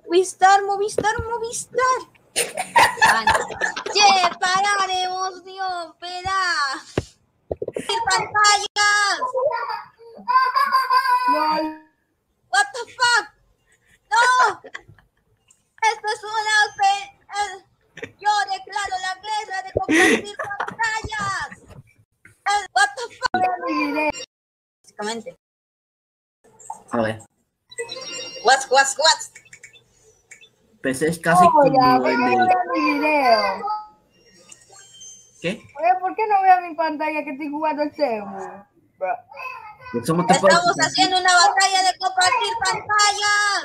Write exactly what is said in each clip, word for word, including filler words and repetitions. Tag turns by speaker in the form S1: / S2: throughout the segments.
S1: Movistar, Movistar, Movistar. Che, pará, emoción, espera. ¡Pantallas! What the fuck? No. Esto es una fe. Yo declaro la guerra de compartir pantallas. What the fuck? Básicamente.
S2: A ver.
S1: What's, what's, what's?
S2: Pues es casi
S3: oh,
S2: como
S3: ya,
S2: el
S3: no
S2: de...
S3: veo mi video.
S2: ¿Qué?
S3: Oye, ¿por qué no veo mi pantalla que estoy jugando el Semu?
S2: Pues somos te
S1: Estamos
S2: puedes-
S1: haciendo una batalla de compartir pantallas.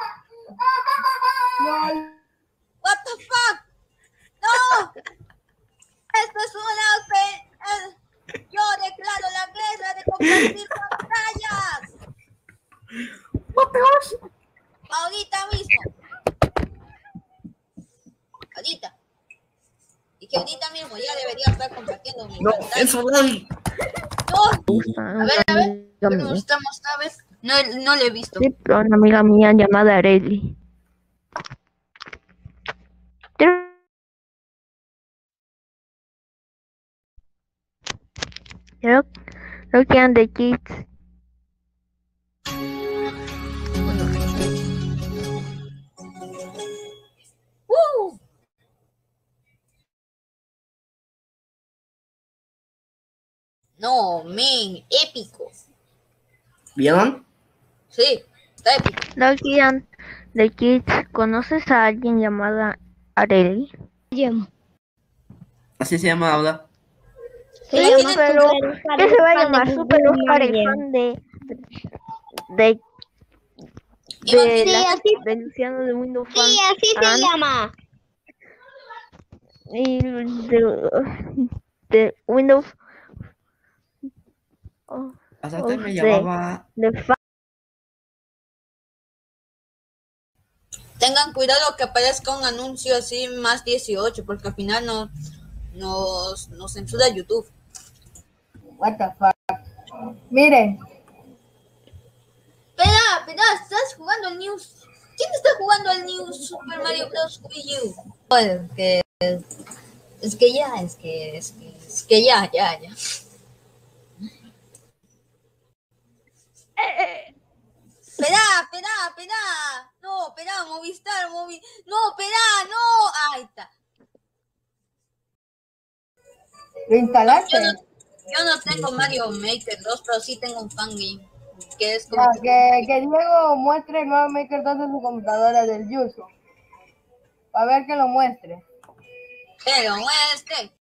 S3: No.
S1: What the fuck? No. Esto es una fe. Yo declaro la guerra de compartir pantallas.
S2: What the hell?
S1: Ahorita mismo. Ahorita. Y que ahorita mismo ya debería estar compartiendo mi
S2: No,
S1: pantalla.
S2: eso no.
S1: No. A ver, a ver. ¿Cómo estamos? A ver. No, no lo he visto.
S4: Sí, pero una amiga mía llamada Arely. Creo, creo que eran de Kids.
S1: Uh. No, men, épico.
S2: ¿Vieron?
S1: Sí, está épico.
S4: Creo que eran de Kids. ¿Conoces a alguien llamada Arely?
S2: Así se llama ahora.
S4: Sí,
S1: Pero tiene
S4: pero
S1: tu-
S4: ¿qué se va a llamar? Super Oscar, el fan de de de,
S1: Sí,
S4: la-
S5: así-
S4: de Luciano de Windows Fan.
S5: Sí, así se
S4: Fan.
S5: llama.
S4: Y de, de Windows oh,
S2: Hasta
S4: oh,
S2: me
S4: de-
S2: llamaba...
S4: de fan.
S1: Tengan cuidado que aparezca un anuncio así más dieciocho, porque al final no, nos, nos censura YouTube.
S3: What the fuck. Miren,
S1: Espera, espera, estás jugando el New... ¿Quién está jugando el New Super Mario Bros. Wii U? Oh, es que... Es que ya, es que... Es que, es que ya, ya, ya. Espera, espera, espera. No, espera, Movistar, Movi... No, espera, no. Ahí está.
S3: ¿lo instalaste?
S1: Yo no, yo no tengo Mario Maker dos, pero sí tengo un fangame. Que es como...
S3: Ya, que, que Diego muestre el nuevo Maker dos en su computadora del Yuzu. A ver que lo muestre.
S1: Pero este...